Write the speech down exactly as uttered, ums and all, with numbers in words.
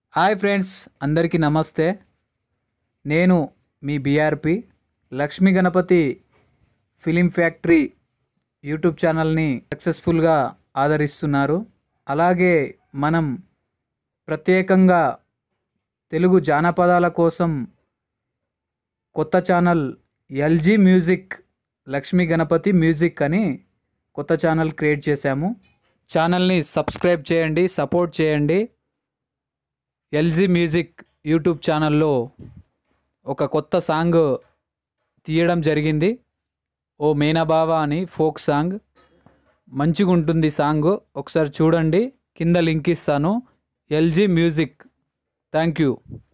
Hi friends, అందరికీ నమస్తే. నేను మీ BRP Lakshmi Ganapathi film factory YouTube ఛానల్ని సక్సెస్ఫుల్గా ఆదరిస్తున్నారు. అలాగే మనం ప్రత్యేకంగా తెలుగు జానపదాల కోసం కొత్త channel LG music Lakshmi Ganapathi music అని కొత్త ఛానల్ క్రియేట్ చేశాము. ఛానల్ని సబ్స్క్రైబ్ చేయండి, సపోర్ట్ చేయండి. ఎల్జీ మ్యూజిక్ యూట్యూబ్ ఛానల్లో ఒక కొత్త సాంగ్ తీయడం జరిగింది. ఓ మేనబావ అని ఫోక్ సాంగ్. మంచిగా ఉంటుంది సాంగ్, ఒకసారి చూడండి. కింద లింక్ ఇస్తాను. LG music. Thank you.